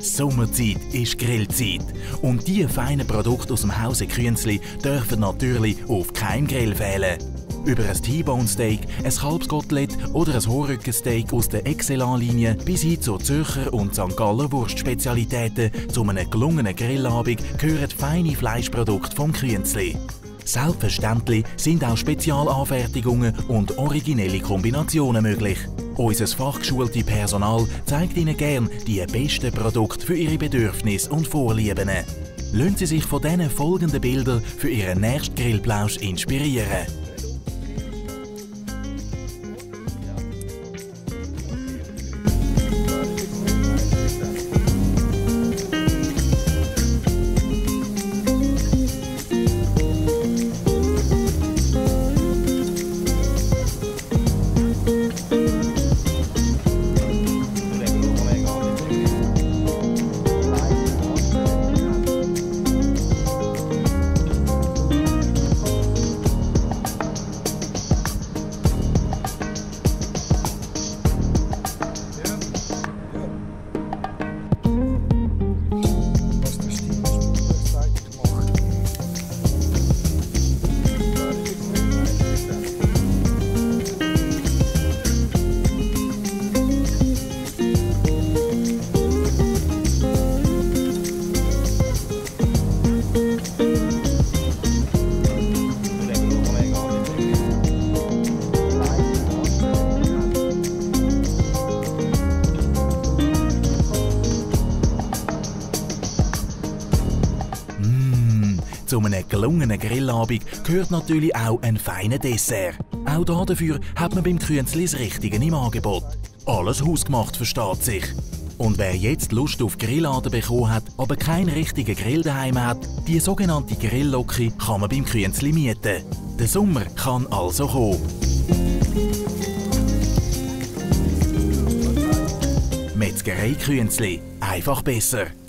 Sommerzeit ist Grillzeit. Und diese feinen Produkte aus dem Hause Künzli dürfen natürlich auf keinem Grill fehlen. Über ein T-Bone Steak, ein Kalbskotelett oder ein Hohrrückensteak aus der Excellent-Linie bis hin zu Zürcher und St. Galler Wurstspezialitäten zu einem gelungenen Grillabend gehören feine Fleischprodukte vom Künzli. Selbstverständlich sind auch Spezialanfertigungen und originelle Kombinationen möglich. Unser fachgeschulte Personal zeigt Ihnen gern die besten Produkte für Ihre Bedürfnisse und Vorlieben. Lassen Sie sich von diesen folgenden Bildern für Ihren nächsten Grillplausch inspirieren. Zu einem gelungenen Grillabend gehört natürlich auch ein feiner Dessert. Auch dafür hat man beim Künzli das Richtige im Angebot. Alles hausgemacht, versteht sich. Und wer jetzt Lust auf Grilladen bekommen hat, aber keinen richtigen Grill daheim hat, die sogenannte Grilllocke kann man beim Künzli mieten. Der Sommer kann also kommen. Metzgerei Künzli. Einfach besser.